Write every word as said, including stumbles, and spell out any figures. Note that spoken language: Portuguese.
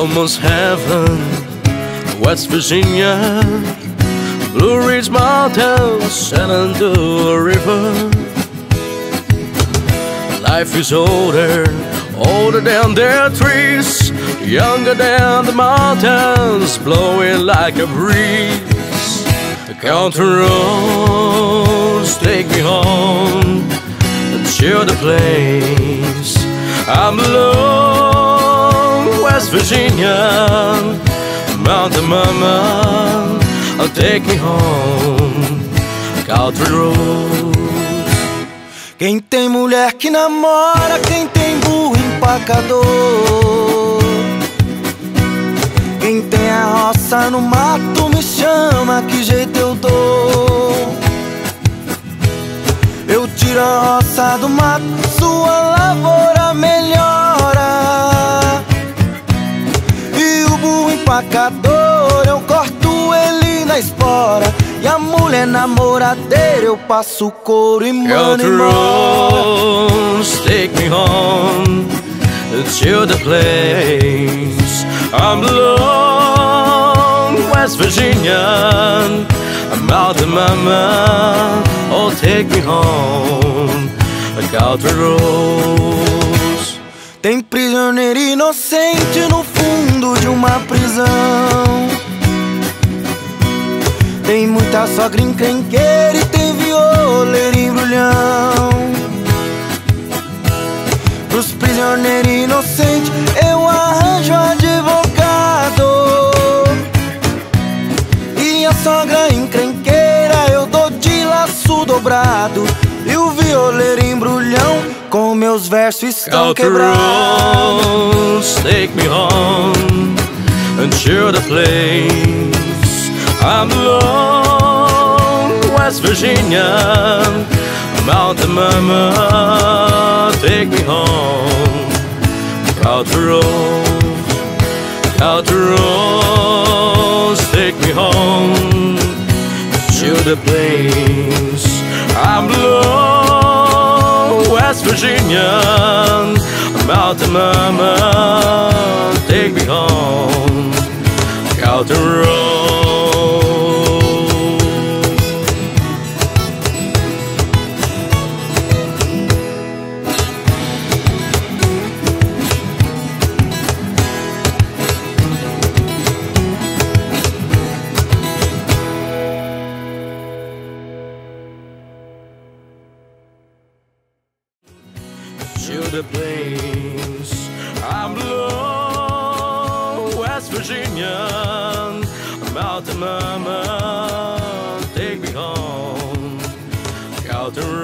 almost heaven, West Virginia, Blue Ridge Mountains, Shenandoah River. Life is older, older than their trees, younger than the mountains, blowing like a breeze. The country roads take me home to the place I belong. West Virginia, Mountain Mama, I'll take me home, country roads. Quem tem mulher que namora, quem tem burro empacador, quem tem a roça no mato me chama, que jeito eu dou. Eu tiro a roça do mato, sua lavoura melhora. E o burro empacador, eu corto ele na espora. E a mulher namoradeira, eu passo couro e mando embora. Take me home to the place I belong. West Virginia, Mountain Mama, oh take me home, country roads. Tem prisioneiro inocente no fundo de uma prisão. Tem muita sogra encrenqueira e tem violeiro embrulhão. Pros prisioneiros inocentes eu arranjo advogado, e a sogra encrenqueira eu dou de laço dobrado. E o violeiro embrulhão com meus versos estão quebrados. Take me home to the place I belong. West Virginia, Mountain Mama, take me home, country roads, country roads, take me home to the place I belong. West Virginia, Mountain Mama, take me home, country roads. To the place I belong. West Virginia, Mountain Mama, take me home, country